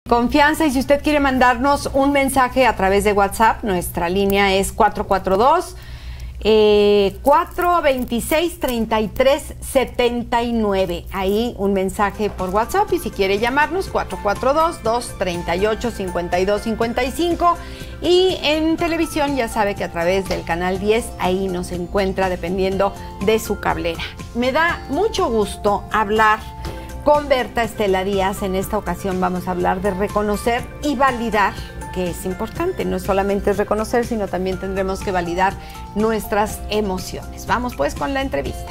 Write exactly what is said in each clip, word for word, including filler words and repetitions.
Confianza, y si usted quiere mandarnos un mensaje a través de WhatsApp, nuestra línea es cuatro cuatro dos, cuatro dos seis, tres tres siete nueve. Ahí un mensaje por WhatsApp, y si quiere llamarnos, cuatro cuatro dos, dos tres ocho, cinco dos cinco cinco. Y en televisión ya sabe que a través del canal diez, ahí nos encuentra dependiendo de su cablera. Me da mucho gusto hablar con Berta Estela Díaz. En esta ocasión vamos a hablar de reconocer y validar, que es importante. No solamente es reconocer, sino también tendremos que validar nuestras emociones. Vamos pues con la entrevista.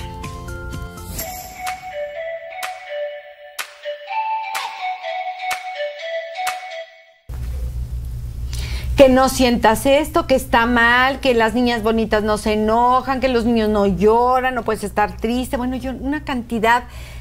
Que no sientas esto, que está mal, que las niñas bonitas no se enojan, que los niños no lloran, no puedes estar triste. Bueno, yo una cantidad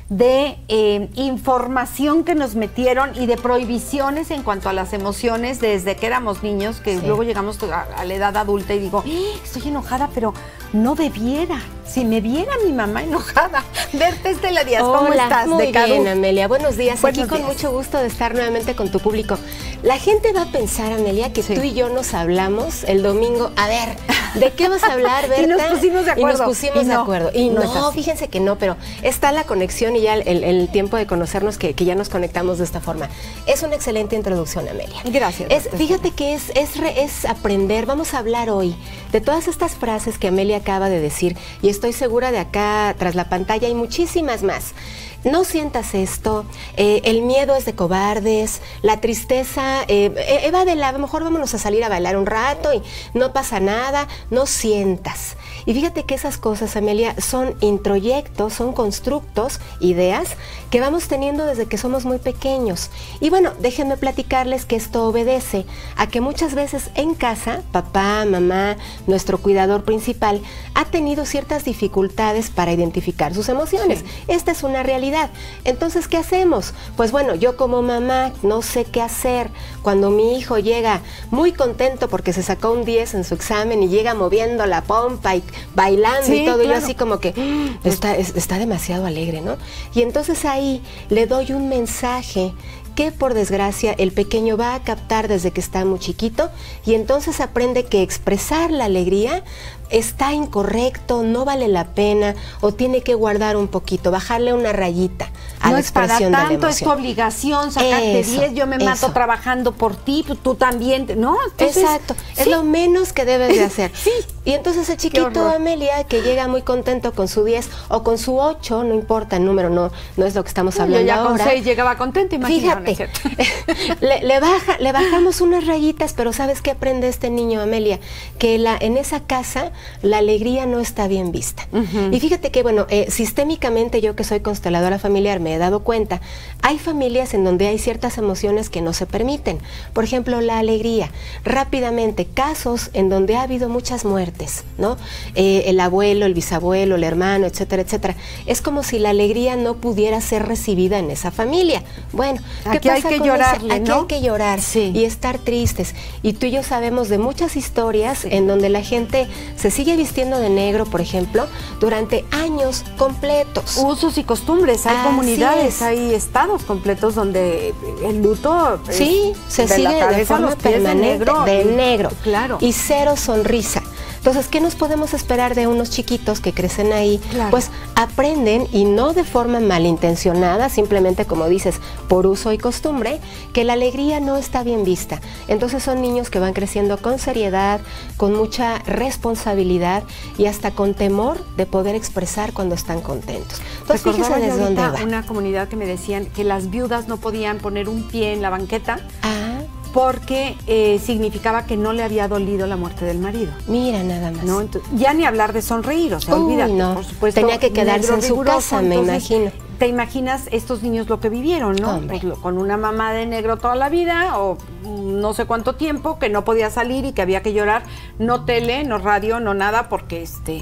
de eh, información que nos metieron y de prohibiciones en cuanto a las emociones desde que éramos niños, que sí. Luego llegamos a, a la edad adulta y digo, ¡eh! Estoy enojada, pero no debiera. Si me viera mi mamá enojada. Berta Estela Díaz, ¿cómo Hola, estás? Muy de bien, Amelia. Buenos días. Buenos Aquí con días. mucho gusto de estar nuevamente con tu público. La gente va a pensar, Amelia, que sí. tú y yo nos hablamos el domingo. A ver, ¿de qué vas a hablar, Berta? Y nos pusimos de acuerdo. Y nos pusimos y de no, acuerdo. Y no, no fíjense que no, pero está la conexión y ya el, el tiempo de conocernos que, que ya nos conectamos de esta forma. Es una excelente introducción, Amelia. Gracias. Es, fíjate que es, es, re, es aprender. Vamos a hablar hoy de todas estas frases que Amelia acaba de decir, y estoy segura de acá tras la pantalla hay muchísimas más. No sientas esto, eh, el miedo es de cobardes, la tristeza, eh, Eva de la, a lo mejor vámonos a salir a bailar un rato y no pasa nada, no sientas. Y fíjate que esas cosas, Amelia, son introyectos, son constructos, ideas que vamos teniendo desde que somos muy pequeños. Y bueno, déjenme platicarles que esto obedece a que muchas veces en casa, papá, mamá, nuestro cuidador principal, ha tenido ciertas dificultades para identificar sus emociones. Sí. Esta es una realidad. Entonces, ¿qué hacemos? Pues bueno, yo como mamá no sé qué hacer cuando mi hijo llega muy contento porque se sacó un diez en su examen y llega moviendo la pompa y bailando sí, y todo, claro. Y yo así como que está, está demasiado alegre, ¿no? Y entonces ahí le doy un mensaje que por desgracia el pequeño va a captar desde que está muy chiquito, y entonces aprende que expresar la alegría está incorrecto, no vale la pena, o tiene que guardar un poquito, bajarle una rayita a no la es para expresión tanto, de la emoción. es tu obligación sacarte diez, yo me mato eso. Trabajando por ti, tú también, ¿no? Entonces, exacto, sí. Es lo menos que debes de hacer. Sí. Y entonces el chiquito, Amelia, que llega muy contento con su diez o con su ocho, no importa el número, no, no es lo que estamos hablando yo ya ahora. Con seis llegaba contenta, imagínate. Fíjate, le, le, baja, le bajamos unas rayitas, pero ¿sabes qué aprende este niño, Amelia? Que la, en esa casa la alegría no está bien vista. Uh-huh. Y fíjate que, bueno, eh, sistémicamente yo que soy consteladora familiar me he dado cuenta, hay familias en donde hay ciertas emociones que no se permiten. Por ejemplo, la alegría. Rápidamente, casos en donde ha habido muchas muertes, ¿no? Eh, el abuelo, el bisabuelo, el hermano, etcétera, etcétera. Es como si la alegría no pudiera ser recibida en esa familia. Bueno, ¿qué Aquí pasa hay que con llorarle, ese? Aquí ¿no? hay que llorar, sí. Y estar tristes. Y tú y yo sabemos de muchas historias, sí, en donde la gente se sigue vistiendo de negro, por ejemplo, durante años completos. Usos y costumbres, hay Así comunidades, es. Hay estados completos donde el luto sí, se de sigue la de forma los pies permanente, de negro, de y, negro, claro. Y cero sonrisa. Entonces, ¿qué nos podemos esperar de unos chiquitos que crecen ahí? Claro. Pues aprenden, y no de forma malintencionada, simplemente como dices, por uso y costumbre, que la alegría no está bien vista. Entonces son niños que van creciendo con seriedad, con mucha responsabilidad y hasta con temor de poder expresar cuando están contentos. Entonces, fíjense desde dónde va. Una comunidad que me decían que las viudas no podían poner un pie en la banqueta. Ah. Porque eh, significaba que no le había dolido la muerte del marido. Mira, nada más. ¿No? Entonces, ya ni hablar de sonreír, o sea, Uy, olvídate, no. por supuesto. Tenía que quedarse en su casa, me imagino. Te imaginas estos niños lo que vivieron, ¿no? Pues, lo, con una mamá de negro toda la vida, o no sé cuánto tiempo, que no podía salir y que había que llorar. No tele, no radio, no nada, porque este...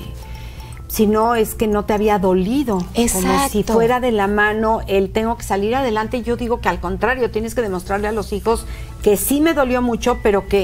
si no es que no te había dolido. Exacto. Como si fuera de la mano el tengo que salir adelante. Yo digo que al contrario, tienes que demostrarle a los hijos que sí me dolió mucho, pero que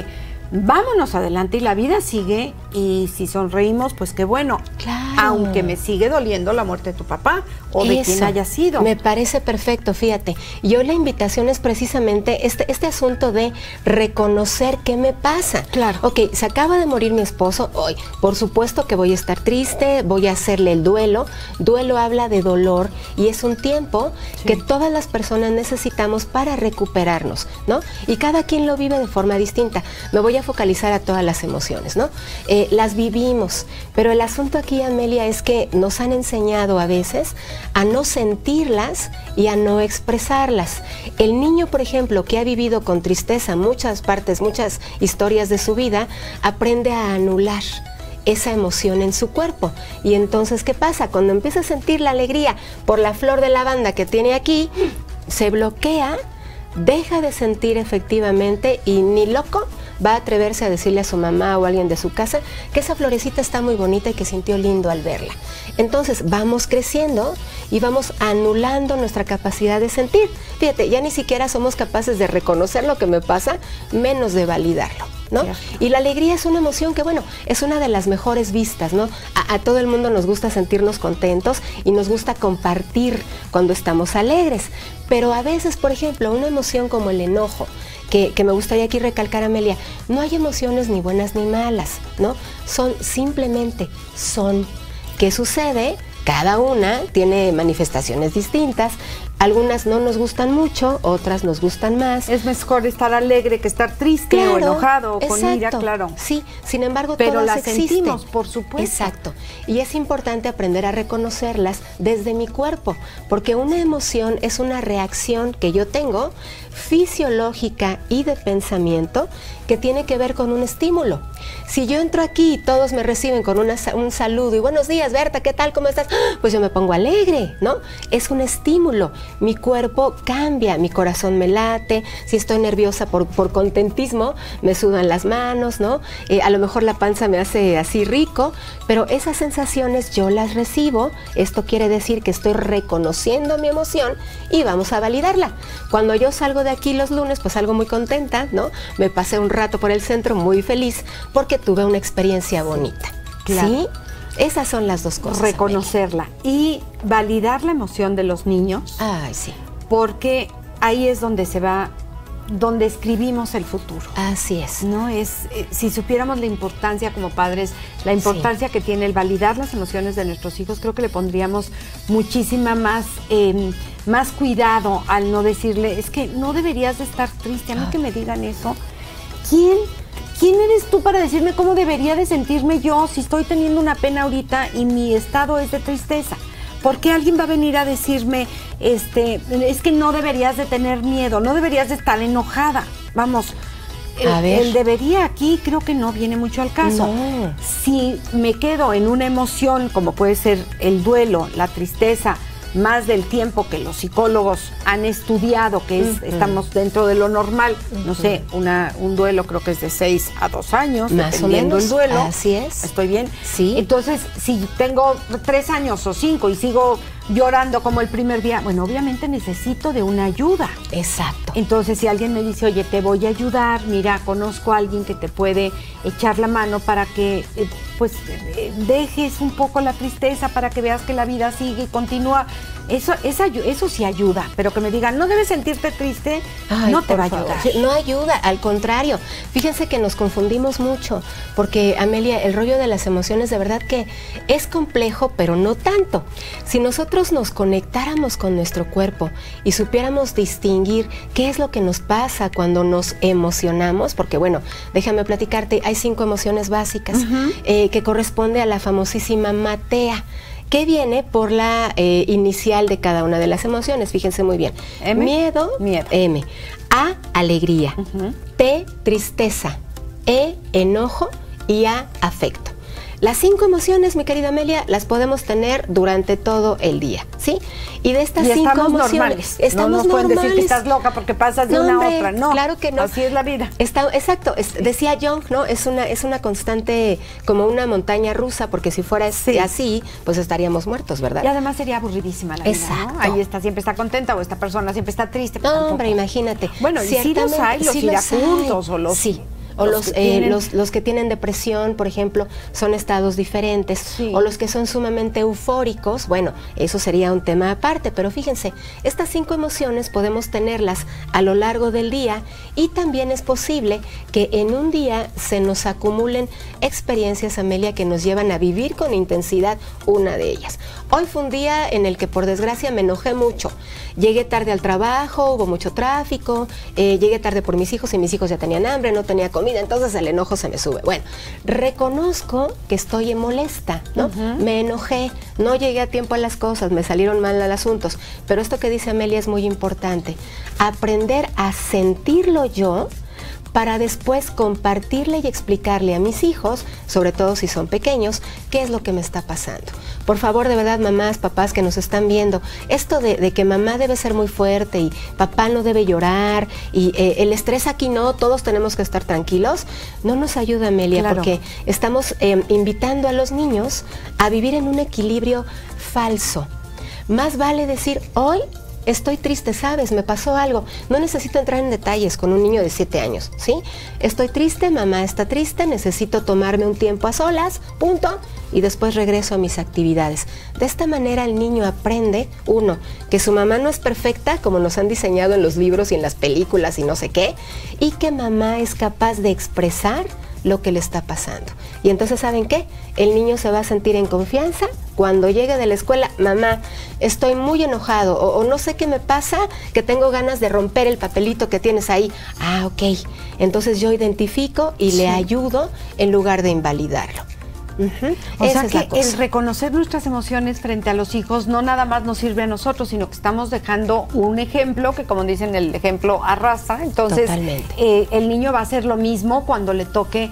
vámonos adelante y la vida sigue, y si sonreímos, pues qué bueno. Claro. Aunque me sigue doliendo la muerte de tu papá o de Eso, quien haya sido. Me parece perfecto, fíjate. Y hoy la invitación es precisamente este, este asunto de reconocer qué me pasa. Claro. Ok, se acaba de morir mi esposo hoy. Por supuesto que voy a estar triste, voy a hacerle el duelo. Duelo habla de dolor y es un tiempo sí. que todas las personas necesitamos para recuperarnos, ¿no? Y cada quien lo vive de forma distinta. Me voy a focalizar a todas las emociones, ¿no? Eh, las vivimos, pero el asunto aquí, Amelia, es que nos han enseñado a veces a no sentirlas y a no expresarlas. El niño, por ejemplo, que ha vivido con tristeza muchas partes, muchas historias de su vida, aprende a anular esa emoción en su cuerpo. Y entonces, ¿qué pasa? Cuando empieza a sentir la alegría por la flor de lavanda que tiene aquí, se bloquea, deja de sentir efectivamente y ni loco va a atreverse a decirle a su mamá o a alguien de su casa que esa florecita está muy bonita y que sintió lindo al verla. Entonces vamos creciendo y vamos anulando nuestra capacidad de sentir. Fíjate, ya ni siquiera somos capaces de reconocer lo que me pasa, menos de validarlo, ¿no? Yeah. Y la alegría es una emoción que, bueno, es una de las mejores vistas, ¿no? A, a todo el mundo nos gusta sentirnos contentos y nos gusta compartir cuando estamos alegres. Pero a veces, por ejemplo, una emoción como el enojo, que, que me gustaría aquí recalcar, Amelia, no hay emociones ni buenas ni malas, ¿no? Son simplemente, son. ¿Qué sucede? Cada una tiene manifestaciones distintas. Algunas no nos gustan mucho, otras nos gustan más. Es mejor estar alegre que estar triste, claro, o enojado o con ira, claro. Sí, sin embargo, pero todas las existen. sentimos, por supuesto. Exacto. Y es importante aprender a reconocerlas desde mi cuerpo, porque una emoción es una reacción que yo tengo fisiológica y de pensamiento que tiene que ver con un estímulo. Si yo entro aquí y todos me reciben con una, un saludo y buenos días, Berta, ¿qué tal? ¿Cómo estás? Pues yo me pongo alegre, ¿no? Es un estímulo. Mi cuerpo cambia, mi corazón me late, si estoy nerviosa por, por contentismo, me sudan las manos, ¿no? Eh, a lo mejor la panza me hace así rico, pero esas sensaciones yo las recibo. Esto quiere decir que estoy reconociendo mi emoción y vamos a validarla. Cuando yo salgo de aquí los lunes, pues salgo muy contenta, ¿no? Me pasé un rato por el centro muy feliz porque tuve una experiencia bonita. Claro. ¿Sí? Esas son las dos cosas. Reconocerla Amelia. Y validar la emoción de los niños. Ay, sí. Porque ahí es donde se va, donde escribimos el futuro. Así es. No es, eh, si supiéramos la importancia como padres, la importancia sí. que tiene el validar las emociones de nuestros hijos, creo que le pondríamos muchísima más, eh, más cuidado al no decirle, es que no deberías de estar triste. A mí ah. que me digan eso. ¿Quién? ¿Quién eres tú para decirme cómo debería de sentirme yo si estoy teniendo una pena ahorita y mi estado es de tristeza? ¿Por qué alguien va a venir a decirme, este, es que no deberías de tener miedo, no deberías de estar enojada? Vamos, el, a ver. el debería aquí creo que no viene mucho al caso. No. Si me quedo en una emoción como puede ser el duelo, la tristeza, más del tiempo que los psicólogos han estudiado, que es, uh-huh. estamos dentro de lo normal, uh-huh. no sé, una, un duelo creo que es de seis a dos años, más dependiendo o menos, el duelo. Así es. ¿Estoy bien? Sí. Entonces, si tengo tres años o cinco y sigo llorando como el primer día, bueno, obviamente necesito de una ayuda. Exacto. Entonces, si alguien me dice, oye, te voy a ayudar, mira, conozco a alguien que te puede echar la mano para que, eh, pues, eh, dejes un poco la tristeza, para que veas que la vida sigue y continúa. Eso, esa, eso sí ayuda, pero que me digan, no debes sentirte triste, Ay, no te va a favor. ayudar. No ayuda, al contrario. Fíjense que nos confundimos mucho, porque, Amelia, el rollo de las emociones de verdad que es complejo, pero no tanto. Si nosotros nos conectáramos con nuestro cuerpo y supiéramos distinguir qué es lo que nos pasa cuando nos emocionamos, porque bueno, déjame platicarte, hay cinco emociones básicas uh-huh. eh, que corresponde a la famosísima MATEA, que viene por la eh, inicial de cada una de las emociones. Fíjense muy bien. M. Miedo, Miedo. M. A, alegría. Uh-huh. T, tristeza. E, enojo. Y A, afecto. Las cinco emociones, mi querida Amelia, las podemos tener durante todo el día, ¿sí? Y de estas y cinco estamos emociones, normales. Estamos no nos normales. pueden decir que estás loca porque pasas de no, una hombre, a otra, no. Claro que no. Así es la vida. Está, exacto, es, decía Jung, ¿no? Es una, es una constante, como una montaña rusa, porque si fuera sí. así, pues estaríamos muertos, ¿verdad? Y además sería aburridísima la exacto. vida, ¿no? Ahí está, siempre está contenta, o esta persona siempre está triste. No, hombre, imagínate. Bueno, y sí los hay, los sí iracundos o los... Sí. O los, los, que eh, tienen... los, los que tienen depresión, por ejemplo, son estados diferentes. Sí. O los que son sumamente eufóricos, bueno, eso sería un tema aparte, pero fíjense, estas cinco emociones podemos tenerlas a lo largo del día y también es posible que en un día se nos acumulen experiencias, Amelia, que nos llevan a vivir con intensidad una de ellas. Hoy fue un día en el que por desgracia me enojé mucho. Llegué tarde al trabajo, hubo mucho tráfico, eh, llegué tarde por mis hijos y mis hijos ya tenían hambre, no tenía comida, entonces el enojo se me sube. Bueno, reconozco que estoy molesta, ¿no? Uh-huh. Me enojé, no llegué a tiempo a las cosas, me salieron mal los asuntos, pero esto que dice Amelia es muy importante. Aprender a sentirlo yo para después compartirle y explicarle a mis hijos, sobre todo si son pequeños, qué es lo que me está pasando. Por favor, de verdad, mamás, papás que nos están viendo, esto de, de que mamá debe ser muy fuerte y papá no debe llorar y eh, el estrés aquí no, todos tenemos que estar tranquilos, no nos ayuda, Amelia, claro. Porque estamos eh, invitando a los niños a vivir en un equilibrio falso. Más vale decir, hoy estoy triste, ¿sabes? Me pasó algo. No necesito entrar en detalles con un niño de siete años, ¿sí? Estoy triste, mamá está triste, necesito tomarme un tiempo a solas, punto, y después regreso a mis actividades. De esta manera el niño aprende, uno, que su mamá no es perfecta, como nos han diseñado en los libros y en las películas y no sé qué, y que mamá es capaz de expresar lo que le está pasando. Y entonces, ¿saben qué? El niño se va a sentir en confianza cuando llegue de la escuela, mamá, estoy muy enojado o, o no sé qué me pasa, que tengo ganas de romper el papelito que tienes ahí. Ah, ok. Entonces yo identifico y sí. le ayudo en lugar de invalidarlo. Uh-huh. O Esa sea que el reconocer nuestras emociones frente a los hijos no nada más nos sirve a nosotros, sino que estamos dejando un ejemplo que, como dicen, el ejemplo arrastra. Entonces eh, el niño va a hacer lo mismo cuando le toque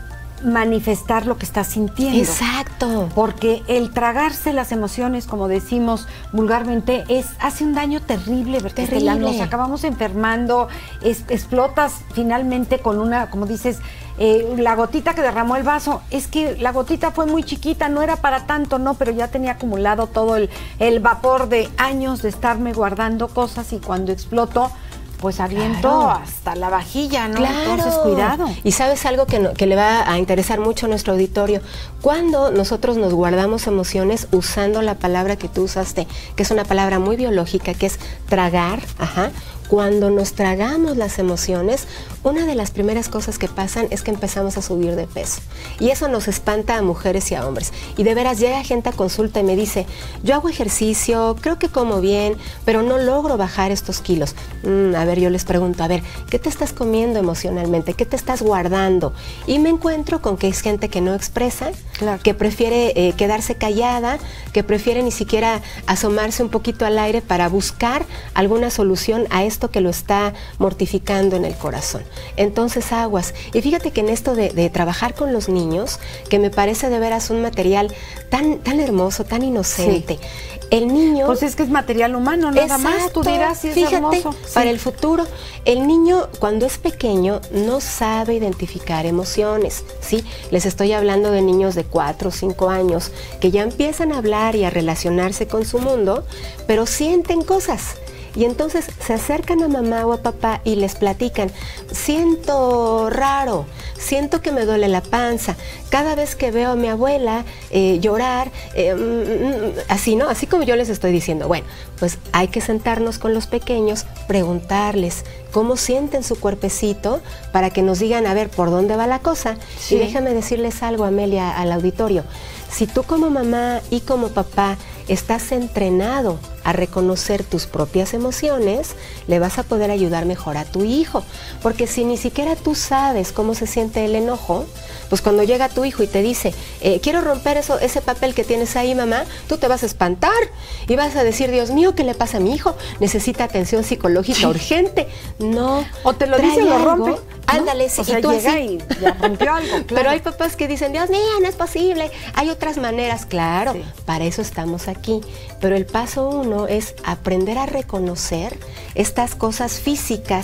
manifestar lo que está sintiendo. Exacto. Porque el tragarse las emociones, como decimos vulgarmente, es hace un daño terrible, ¿verdad? Terrible. Nos acabamos enfermando, es, explotas finalmente con una, como dices, eh, la gotita que derramó el vaso. Es que la gotita fue muy chiquita, no era para tanto, no, pero ya tenía acumulado todo el, el vapor de años de estarme guardando cosas y cuando explotó, pues aviento claro. hasta la vajilla, ¿no? Claro. Entonces, cuidado. Y sabes algo que, no, que le va a interesar mucho a nuestro auditorio. Cuando nosotros nos guardamos emociones usando la palabra que tú usaste, que es una palabra muy biológica, que es tragar, ajá. Cuando nos tragamos las emociones, una de las primeras cosas que pasan es que empezamos a subir de peso. Y eso nos espanta a mujeres y a hombres. Y de veras llega gente a consulta y me dice, yo hago ejercicio, creo que como bien, pero no logro bajar estos kilos. Mm, a ver, yo les pregunto, a ver, ¿qué te estás comiendo emocionalmente? ¿Qué te estás guardando? Y me encuentro con que es gente que no expresa, claro. que prefiere eh, quedarse callada, que prefiere ni siquiera asomarse un poquito al aire para buscar alguna solución a esto que lo está mortificando en el corazón. Entonces, aguas. Y fíjate que en esto de, de trabajar con los niños, que me parece de veras un material tan, tan hermoso, tan inocente. Sí. El niño... Pues es que es material humano, nada exacto, más, tú dirás si es fíjate, hermoso. Para sí. el futuro, el niño cuando es pequeño no sabe identificar emociones, ¿sí? Les estoy hablando de niños de cuatro o cinco años que ya empiezan a hablar y a relacionarse con su mundo, pero sienten cosas. Y entonces se acercan a mamá o a papá y les platican, siento raro, siento que me duele la panza, cada vez que veo a mi abuela eh, llorar, eh, así, ¿no? Así como yo les estoy diciendo. Bueno, pues hay que sentarnos con los pequeños, preguntarles cómo sienten su cuerpecito para que nos digan, a ver, ¿por dónde va la cosa? Sí. Y déjame decirles algo, Amelia, al auditorio. Si tú como mamá y como papá estás entrenado a reconocer tus propias emociones, le vas a poder ayudar mejor a tu hijo. Porque si ni siquiera tú sabes cómo se siente el enojo, pues cuando llega tu hijo y te dice, eh, quiero romper eso, ese papel que tienes ahí, mamá, tú te vas a espantar y vas a decir, Dios mío, ¿qué le pasa a mi hijo? Necesita atención psicológica sí. urgente. No. O te lo dice y lo rompe. Ándale, ¿no? sí, o sea, y tú llega así. Y ya rompió algo, claro. Pero hay papás que dicen, Dios mío, no es posible, hay otras maneras, claro, sí. para eso estamos aquí. Pero el paso uno es aprender a reconocer estas cosas físicas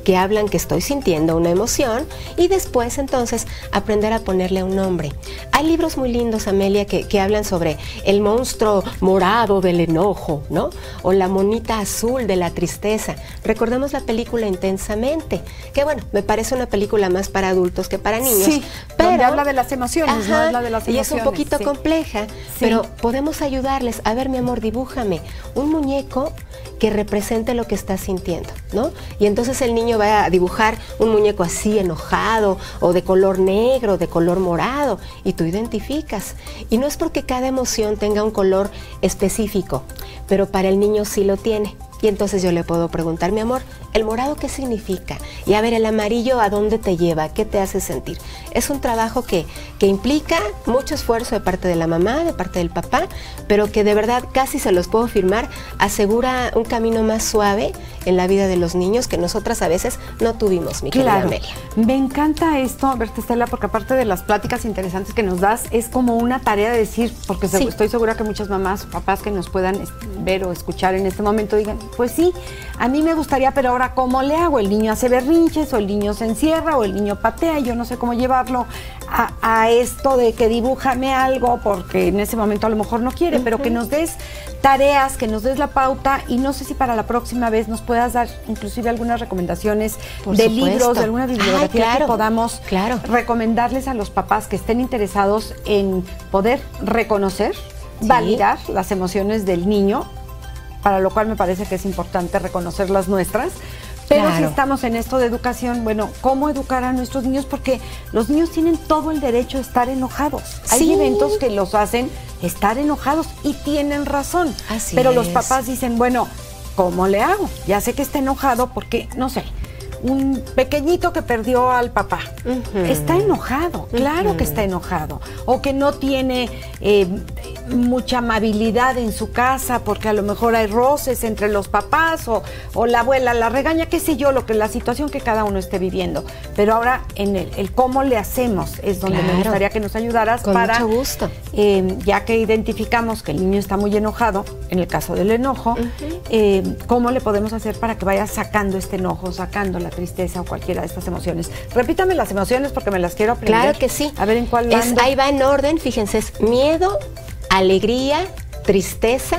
que hablan que estoy sintiendo una emoción y después entonces aprender a ponerle un nombre. Hay libros muy lindos, Amelia, que, que hablan sobre el monstruo morado del enojo, ¿no? O la monita azul de la tristeza. Recordemos la película Intensamente, que bueno, me parece una película más para adultos que para niños. Sí, pero donde habla de las emociones, ajá, no habla de las emociones. Y es un poquito sí. compleja, sí. pero podemos ayudarles. A ver, mi amor, dibújame un muñeco que represente lo que estás sintiendo, ¿no? Y entonces el niño va a dibujar un muñeco así enojado o de color negro, de color morado, y tú identificas. Y no es porque cada emoción tenga un color específico, pero para el niño sí lo tiene. Y entonces yo le puedo preguntar, mi amor, ¿el morado qué significa? Y a ver, ¿el amarillo a dónde te lleva? ¿Qué te hace sentir? Es un trabajo que, que implica mucho esfuerzo de parte de la mamá, de parte del papá, pero que de verdad casi se los puedo firmar, asegura un camino más suave en la vida de los niños que nosotras a veces no tuvimos, mi querida claro. Amelia. Me encanta esto, verte, Estela, porque aparte de las pláticas interesantes que nos das, es como una tarea de decir, porque sí. estoy segura que muchas mamás o papás que nos puedan ver o escuchar en este momento digan, pues sí, a mí me gustaría, pero ahora ¿cómo le hago? El niño hace berrinches, o el niño se encierra, o el niño patea, y yo no sé cómo llevarlo a, a esto de que dibújame algo, porque en ese momento a lo mejor no quiere, uh-huh. pero que nos des tareas, que nos des la pauta, y no sé si para la próxima vez nos puedas dar inclusive algunas recomendaciones Por de supuesto. libros, de alguna bibliografía Ay, claro, que podamos claro. recomendarles a los papás que estén interesados en poder reconocer, sí. validar las emociones del niño, para lo cual me parece que es importante reconocer las nuestras. Pero claro. si estamos en esto de educación, bueno, ¿cómo educar a nuestros niños? Porque los niños tienen todo el derecho a estar enojados. Sí. Hay eventos que los hacen estar enojados y tienen razón. Así Pero es. los papás dicen, bueno, ¿cómo le hago? Ya sé que está enojado porque, no sé, un pequeñito que perdió al papá. Uh-huh. Está enojado, claro uh-huh. que está enojado. O que no tiene eh, mucha amabilidad en su casa porque a lo mejor hay roces entre los papás o, o la abuela la regaña, qué sé yo, lo que la situación que cada uno esté viviendo. Pero ahora en el, el cómo le hacemos es donde claro. me gustaría que nos ayudaras. Con para, mucho gusto. Eh, ya que identificamos que el niño está muy enojado, en el caso del enojo, uh-huh. eh, ¿cómo le podemos hacer para que vaya sacando este enojo, sacando la tristeza o cualquiera de estas emociones? Repítame las emociones porque me las quiero aprender. Claro que sí. A ver en cuál es, ahí va en orden, fíjense, es miedo, alegría, tristeza,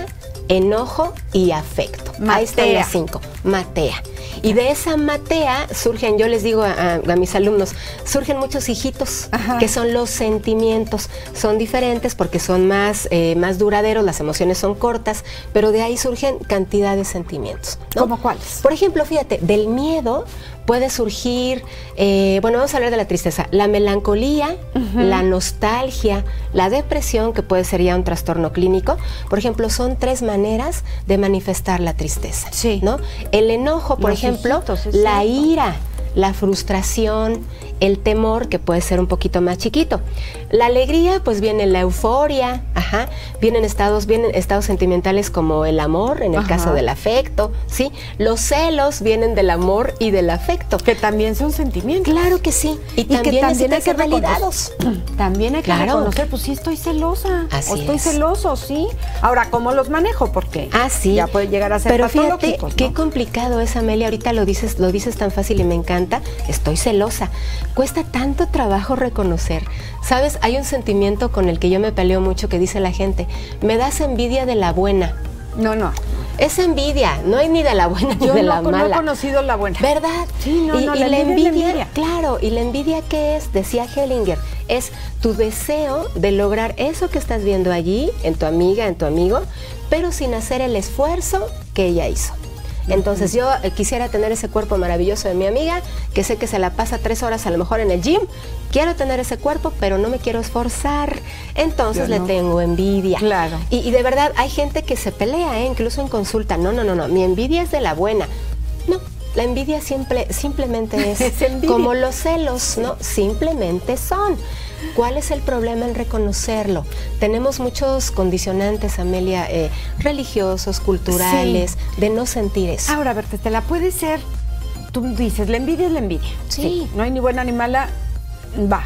enojo y afecto. Matea. Ahí están las cinco. Matea. Y de esa matea surgen, yo les digo a, a, a mis alumnos, surgen muchos hijitos, Ajá. que son los sentimientos. Son diferentes porque son más, eh, más duraderos, las emociones son cortas, pero de ahí surgen cantidad de sentimientos, ¿no? ¿Cómo cuáles? Por ejemplo, fíjate, del miedo puede surgir, eh, bueno, vamos a hablar de la tristeza, la melancolía, uh-huh. la nostalgia, la depresión, que puede ser ya un trastorno clínico. Por ejemplo, son tres maneras de manifestar la tristeza, sí. ¿no? El enojo, por Los ejemplo, hijitos, es la cierto. ira, la frustración, el temor, que puede ser un poquito más chiquito. La alegría, pues viene la euforia, ajá, vienen estados, vienen estados sentimentales como el amor, en el ajá. caso del afecto, ¿sí? Los celos vienen del amor y del afecto. Que también son sentimientos. Claro que sí. Y, y también, que también hay que ser validados. También hay que claro. reconocer, pues sí estoy celosa. Así o estoy es. celoso, sí. Ahora, ¿cómo los manejo? Porque ah, sí. ya puede llegar a ser Pero fíjate, patológicos, ¿no? qué complicado es, Amelia. Ahorita lo dices, lo dices tan fácil y me encanta. Estoy celosa. Cuesta tanto trabajo reconocer. ¿Sabes? Hay un sentimiento con el que yo me peleo mucho que dice la gente, me das envidia de la buena. No, no. Es envidia, no hay ni de la buena ni yo de no, la no mala. Yo no he conocido la buena. ¿Verdad? Sí, no, y, no, y la, la envidia, envidia, la envidia. Claro, y la envidia, ¿qué es? Decía Hellinger, es tu deseo de lograr eso que estás viendo allí, en tu amiga, en tu amigo, pero sin hacer el esfuerzo que ella hizo. Entonces yo eh, quisiera tener ese cuerpo maravilloso de mi amiga, que sé que se la pasa tres horas a lo mejor en el gym. Quiero tener ese cuerpo, pero no me quiero esforzar. Entonces no. le tengo envidia. Claro. Y, y de verdad hay gente que se pelea, ¿eh? Incluso en consulta. No, no, no, no. Mi envidia es de la buena. No. La envidia siempre, simplemente es, es como los celos, ¿no? Simplemente son. ¿Cuál es el problema en reconocerlo? Tenemos muchos condicionantes, Amelia, eh, religiosos, culturales, sí. de no sentir eso. Ahora, Berta Estela, puede ser, tú dices, la envidia es la envidia. Sí. sí. No hay ni buena ni mala, va.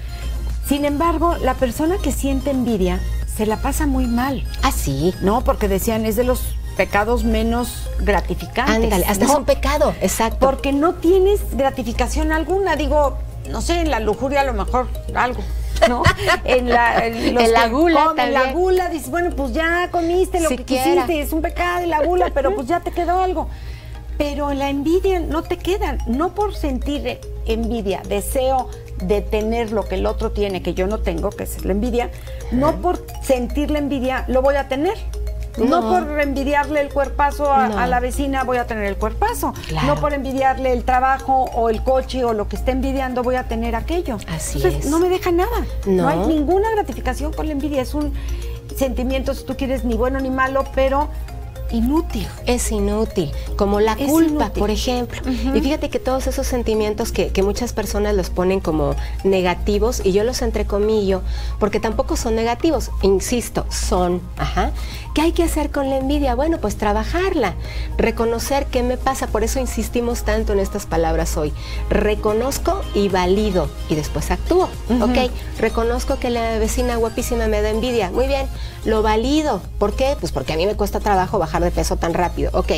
Sin embargo, la persona que siente envidia se la pasa muy mal. Ah, sí. No, porque decían, es de los pecados menos gratificantes. Ándale, hasta ¿no? es un pecado, exacto. Porque no tienes gratificación alguna. Digo, no sé, en la lujuria a lo mejor algo, ¿no? En la, en los en la que gula comen también. la gula, dices, bueno, pues ya comiste lo Siquiera. que quisiste, es un pecado y la gula, pero pues ya te quedó algo. Pero en la envidia no te quedan, no por sentir envidia, deseo de tener lo que el otro tiene, que yo no tengo, que es la envidia, no por sentir la envidia lo voy a tener. No, no por envidiarle el cuerpazo a, no. a la vecina voy a tener el cuerpazo. Claro. No por envidiarle el trabajo o el coche o lo que esté envidiando voy a tener aquello. Así Entonces, es. no me deja nada. No. No hay ninguna gratificación con la envidia. Es un sentimiento, si tú quieres, ni bueno ni malo, pero inútil. Es inútil, como la es culpa, inútil. por ejemplo. Uh-huh. Y fíjate que todos esos sentimientos que, que muchas personas los ponen como negativos, y yo los entrecomillo, porque tampoco son negativos, insisto, son, ajá. ¿Qué hay que hacer con la envidia? Bueno, pues trabajarla, reconocer qué me pasa, por eso insistimos tanto en estas palabras hoy. Reconozco y valido, y después actúo, uh-huh. ¿ok? Reconozco que la vecina guapísima me da envidia, muy bien, lo valido. ¿Por qué? Pues porque a mí me cuesta trabajo bajar de peso tan rápido. Ok,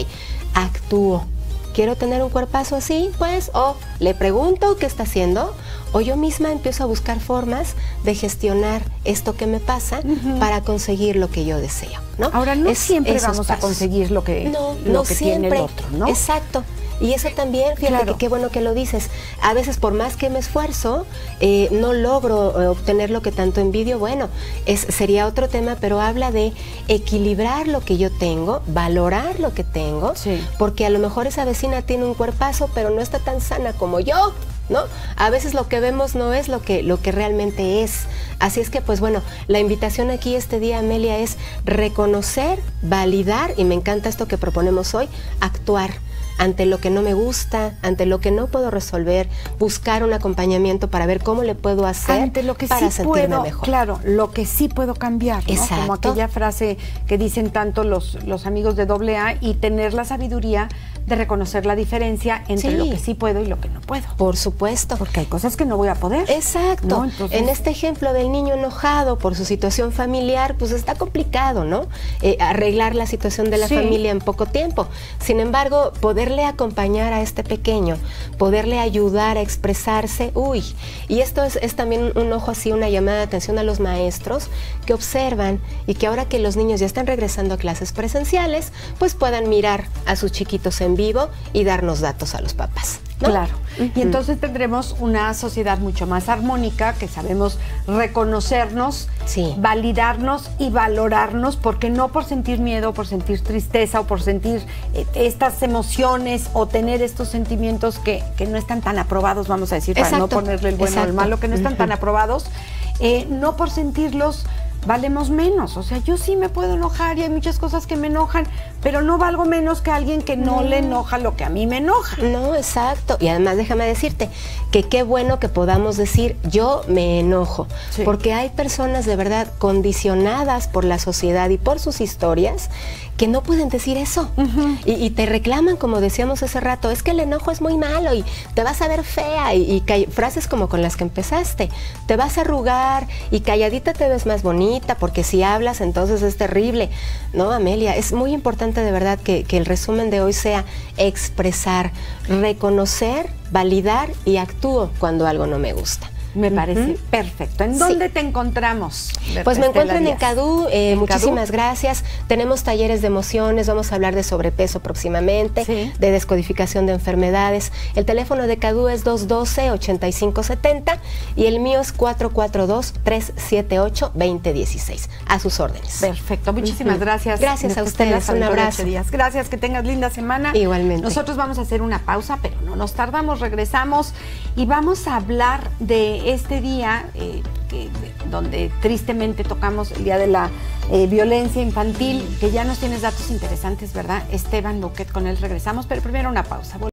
actúo. ¿Quiero tener un cuerpazo así? Pues, o le pregunto qué está haciendo, o yo misma empiezo a buscar formas de gestionar esto que me pasa uh-huh. para conseguir lo que yo deseo, ¿no? Ahora, no es, siempre vamos pasos. a conseguir lo que, no, lo no que siempre. tiene el otro, ¿no? Exacto. Y eso también, fíjate claro. que qué bueno que lo dices. A veces, por más que me esfuerzo, eh, no logro eh, obtener lo que tanto envidio. Bueno, es, sería otro tema, pero habla de equilibrar lo que yo tengo, valorar lo que tengo, sí. porque a lo mejor esa vecina tiene un cuerpazo, pero no está tan sana como yo, ¿no? A veces lo que vemos no es lo que, lo que realmente es. Así es que, pues bueno, la invitación aquí este día, Amelia, es reconocer, validar, y me encanta esto que proponemos hoy, actuar ante lo que no me gusta, ante lo que no puedo resolver, buscar un acompañamiento para ver cómo le puedo hacer ante lo que para sí sentirme puedo, mejor. Claro, lo que sí puedo cambiar, ¿no? Exacto. Como aquella frase que dicen tanto los, los amigos de doble A, y tener la sabiduría de reconocer la diferencia entre sí. lo que sí puedo y lo que no puedo. Por supuesto. Porque hay cosas que no voy a poder. Exacto. ¿No? Entonces, en este ejemplo del niño enojado por su situación familiar, pues está complicado, ¿no? Eh, arreglar la situación de la sí. familia en poco tiempo. Sin embargo, poderle acompañar a este pequeño, poderle ayudar a expresarse, uy, y esto es, es también un ojo así, una llamada de atención a los maestros que observan y que ahora que los niños ya están regresando a clases presenciales, pues puedan mirar a sus chiquitos en vivo y darnos datos a los papás, ¿no? Claro. Uh-huh. Y entonces tendremos una sociedad mucho más armónica, que sabemos reconocernos, sí. validarnos y valorarnos, porque no por sentir miedo, por sentir tristeza o por sentir eh, estas emociones o tener estos sentimientos que, que no están tan aprobados, vamos a decir, Exacto. para no ponerle el bueno Exacto. o el malo, que no están Uh-huh. tan aprobados, eh, no por sentirlos valemos menos. O sea, yo sí me puedo enojar y hay muchas cosas que me enojan, pero no valgo menos que alguien que no, no le enoja lo que a mí me enoja. No, exacto. Y además déjame decirte que qué bueno que podamos decir yo me enojo, sí. porque hay personas de verdad condicionadas por la sociedad y por sus historias que no pueden decir eso. Uh-huh. y, y te reclaman, como decíamos hace rato, es que el enojo es muy malo y te vas a ver fea, y, y ca- frases como con las que empezaste, te vas a arrugar y calladita te ves más bonita, porque si hablas entonces es terrible. No, Amelia, es muy importante de verdad que, que el resumen de hoy sea expresar, reconocer, validar y actúo cuando algo no me gusta. Me parece uh-huh. perfecto. ¿En dónde sí. te encontramos? Pues me encuentran en Cadú, eh, ¿En muchísimas Cadú? gracias. Tenemos talleres de emociones, vamos a hablar de sobrepeso próximamente, sí. de descodificación de enfermedades. El teléfono de Cadú es dos uno dos, ocho cinco siete cero y el mío es cuatro cuatro dos, tres siete ocho, dos cero uno seis. A sus órdenes. Perfecto, muchísimas uh-huh. gracias. Gracias a ustedes, un abrazo. Gracias, que tengas linda semana. Igualmente. Nosotros vamos a hacer una pausa, pero no nos tardamos, regresamos y vamos a hablar de este día eh, que, donde tristemente tocamos el día de la eh, violencia infantil, que ya nos tienes datos interesantes, ¿verdad? Esteban Louquet, con él regresamos, pero primero una pausa.